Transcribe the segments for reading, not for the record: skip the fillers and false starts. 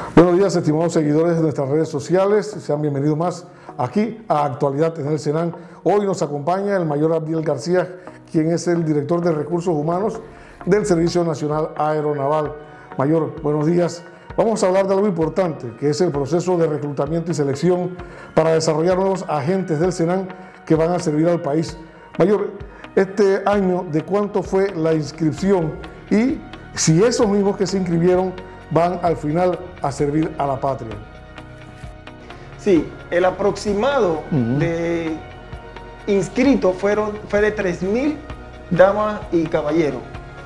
Buenos días, estimados seguidores de nuestras redes sociales. Sean bienvenidos más aquí a Actualidad en el Senan. Hoy nos acompaña el mayor Abdiel García, quien es el director de Recursos Humanos del Servicio Nacional Aeronaval. Mayor, buenos días. Vamos a hablar de algo importante, que es el proceso de reclutamiento y selección para desarrollar nuevos agentes del Senan que van a servir al país. Mayor, este año, ¿de cuánto fue la inscripción? Y si esos mismos que se inscribieron van al final a servir a la patria. Sí, el aproximado de inscritos fue de 3.000 damas y caballeros.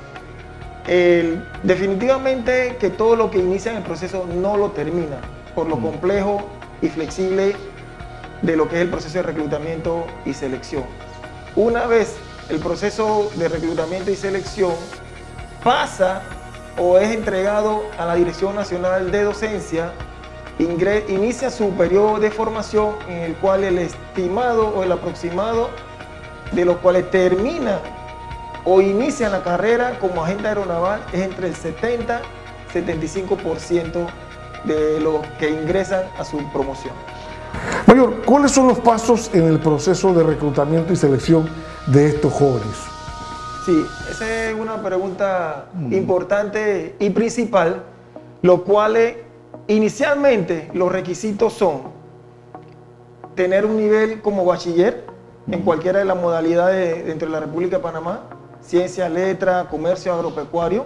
Definitivamente que todo lo que inicia en el proceso no lo termina, por lo complejo y flexible de lo que es el proceso de reclutamiento y selección. Una vez el proceso de reclutamiento y selección pasa o es entregado a la Dirección Nacional de Docencia, inicia su periodo de formación en el cual el estimado o el aproximado de los cuales termina o inicia la carrera como agente aeronaval es entre el 70-75% de los que ingresan a su promoción. Mayor, ¿cuáles son los pasos en el proceso de reclutamiento y selección de estos jóvenes? Sí, esa es una pregunta importante y principal, lo cual inicialmente los requisitos son tener un nivel como bachiller en cualquiera de las modalidades dentro de la República de Panamá, ciencia, letra, comercio, agropecuario,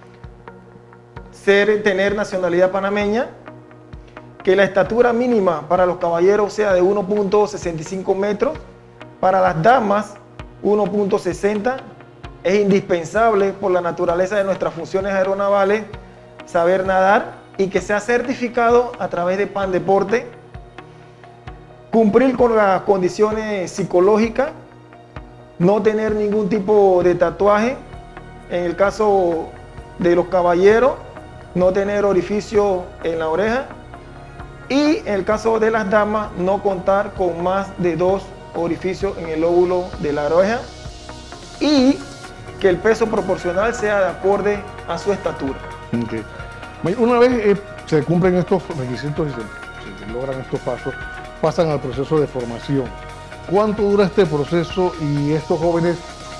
tener nacionalidad panameña, que la estatura mínima para los caballeros sea de 1.65 metros, para las damas 1.60. Es indispensable por la naturaleza de nuestras funciones aeronavales saber nadar y que sea certificado a través de PANDEPORTE, cumplir con las condiciones psicológicas, no tener ningún tipo de tatuaje, en el caso de los caballeros, no tener orificio en la oreja y en el caso de las damas, no contar con más de 2 orificios en el lóbulo de la oreja y que el peso proporcional sea de acorde a su estatura. Okay. Una vez se cumplen estos requisitos y se logran estos pasos, pasan al proceso de formación. ¿Cuánto dura este proceso y estos jóvenes,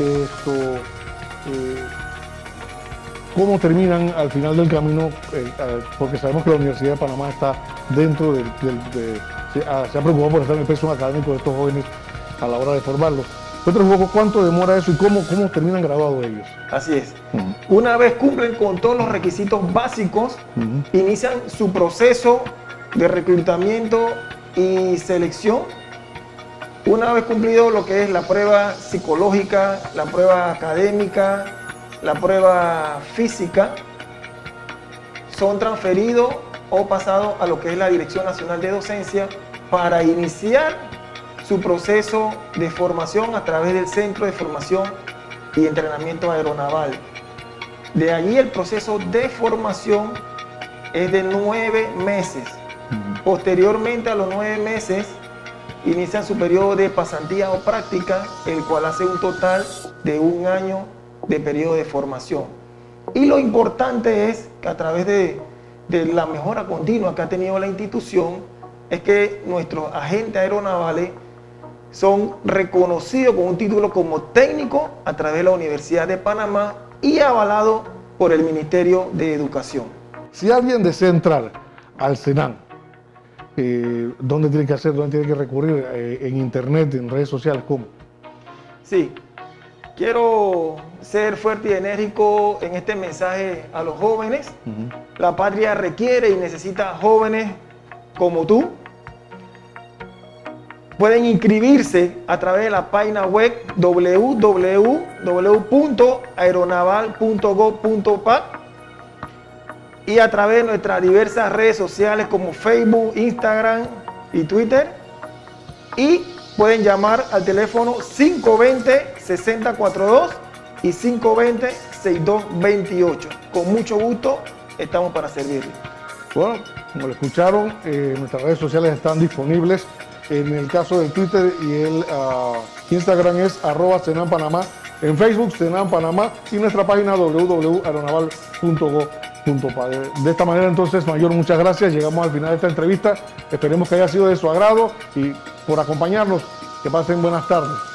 cómo terminan al final del camino? Porque sabemos que la Universidad de Panamá está dentro se ha preocupado por estar en el pensum académico de estos jóvenes a la hora de formarlos. Cuéntanos un poco cuánto demora eso y cómo terminan graduados ellos. Así es. Una vez cumplen con todos los requisitos básicos, inician su proceso de reclutamiento y selección. Una vez cumplido lo que es la prueba psicológica, la prueba académica, la prueba física, son transferidos o pasados a lo que es la Dirección Nacional de Docencia para iniciar su proceso de formación a través del Centro de Formación y Entrenamiento Aeronaval. De allí el proceso de formación es de 9 meses. Posteriormente a los 9 meses inician su periodo de pasantía o práctica, el cual hace un total de 1 año de periodo de formación. Y lo importante es que a través de la mejora continua que ha tenido la institución, es que nuestros agentes aeronavales son reconocidos con un título como técnico a través de la Universidad de Panamá y avalado por el Ministerio de Educación. Si alguien desea entrar al Senan, ¿dónde tiene que hacer? ¿Dónde tiene que recurrir? ¿En internet, en redes sociales? ¿Cómo? Sí, quiero ser fuerte y enérgico en este mensaje a los jóvenes. La patria requiere y necesita jóvenes como tú. Pueden inscribirse a través de la página web www.aeronaval.gov.pa y a través de nuestras diversas redes sociales como Facebook, Instagram y Twitter. Y pueden llamar al teléfono 520-6042 y 520-6228. Con mucho gusto estamos para servirles. Bueno, como lo escucharon, nuestras redes sociales están disponibles. En el caso del Twitter y el Instagram es @SenanPanamá. En Facebook, Senan Panamá, y nuestra página www.aeronaval.gov.pa. De esta manera entonces, Mayor, muchas gracias. Llegamos al final de esta entrevista. Esperemos que haya sido de su agrado y por acompañarnos. Que pasen buenas tardes.